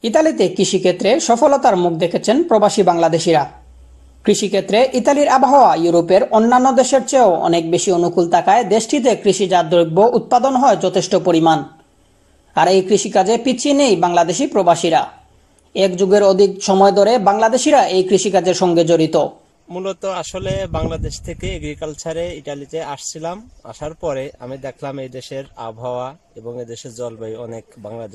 ইতালিতে কৃষিক্ষেত্রে সফলতার মুখ দেখেছেন প্রবাসী বাংলাদেশিরা। কৃষিক্ষেত্রে ইতালির আবহাওয়া ইউরোপের অন্যান্য দেশের চেয়েও অনেক বেশি অনুকূল থাকায় দেশটিতে কৃষিজাত দ্রব্য উৎপাদন হয় যথেষ্ট পরিমাণ। আর এই কৃষিকাজে পিছিয়ে নেই বাংলাদেশি প্রবাসীরা। এক যুগের অধিক সময় ধরে বাংলাদেশিরা এই কৃষিকাজের সঙ্গে জড়িত। মূলত আসলে বাংলাদেশ থেকে এগ্রিকালচারে ইতালিতে আসছিলাম। আসার পরে আমি দেখলাম এই দেশের আবহাওয়া এবং এই দেশের জলবায়ু অনেক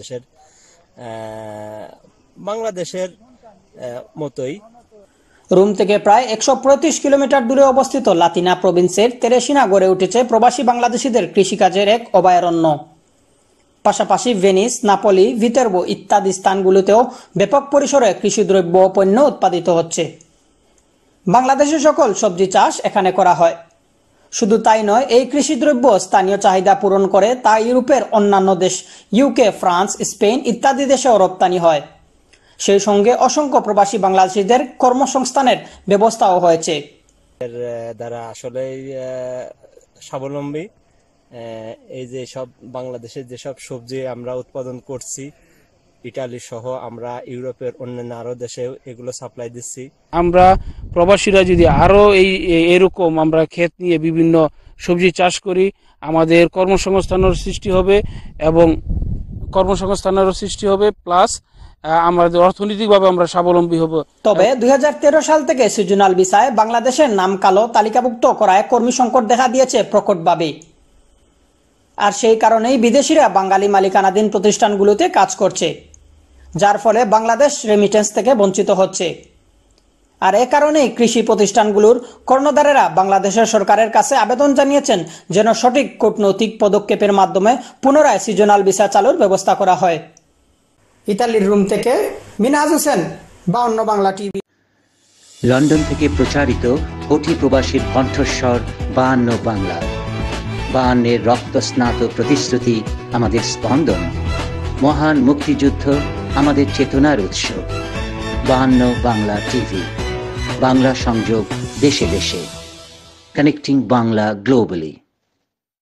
বাংলাদেশের মতোই। রোম থেকে প্রায় 135 কিলোমিটার দূরে অবস্থিত লাতিনা প্রভিন্সের তেরেসিনা গড়ে উঠেছে প্রবাসী বাংলাদেশিদের কৃষিকাজের এক অভয়ারণ্য। পাশাপাশি ভেনিস, নাপোলি, ভিতেরবো ইত্যাদি স্থানগুলোতেও ব্যাপক পরিসরে কৃষিদ্রব্য ও পণ্য উৎপাদিত হচ্ছে। বাংলাদেশের সকল সবজি চাষ এখানে করা হয়। শুধু তাই নয়, এই কৃষিদ্রব্য স্থানীয় চাহিদা পূরণ করে তা ইউরোপের অন্যান্য দেশ ইউকে, ফ্রান্স, স্পেন ইত্যাদি দেশেও রপ্তানি হয়। সেই সঙ্গে অসংখ্য প্রবাসী বাংলাদেশিদের কর্মসংস্থানের ব্যবস্থাও হয়েছে। এর দ্বারা আসলে স্বাবলম্বী। এই যে সব বাংলাদেশের যেসব সবজি আমরা উৎপাদন করছি, ইটালি সহ আমরা ইউরোপের অন্যান্য আরো দেশে এগুলো সাপ্লাই দিচ্ছি। আমরা প্রবাসীরা যদি আরো এরকম আমরা ক্ষেত নিয়ে বিভিন্ন সবজি চাষ করি, আমাদের কর্মসংস্থানের সৃষ্টি হবে এবং প্লাস আমাদের অর্থনৈতিকভাবে আমরা স্বাবলম্বী হব। তবে 2013 সাল থেকে সিজনাল ভিসায় বাংলাদেশের নাম কালো তালিকাভুক্ত করায় কর্মী সংকট দেখা দিয়েছে প্রকটভাবে। আর সেই কারণেই বিদেশিরা বাঙালি মালিকানাধীন প্রতিষ্ঠানগুলোতে কাজ করছে, যার ফলে বাংলাদেশ রেমিটেন্স থেকে বঞ্চিত হচ্ছে। আর এ কারণেই কৃষি প্রতিষ্ঠানগুলোর কর্ণধারেরা বাংলাদেশের সরকারের কাছে আবেদন জানিয়েছেন যেন সঠিক কূটনৈতিক পদক্ষেপের মাধ্যমে পুনরায় সিজনাল ভিসা চালুর ব্যবস্থা করা হয়। ইতালির রোম থেকে মিনহাজ হোসেন, 52 বাংলা টিভি। লন্ডন থেকে প্রচারিত কোটি প্রবাসীর কণ্ঠস্বর 52 বাংলা। 52 রক্তস্নাত প্রতিশ্রুতি আমাদের স্পন্দন। মহান মুক্তিযুদ্ধ আমাদের চেতনার উৎস। 52 বাংলা টিভি, বাংলা সংযোগ দেশে দেশে। Connecting Bangla globally.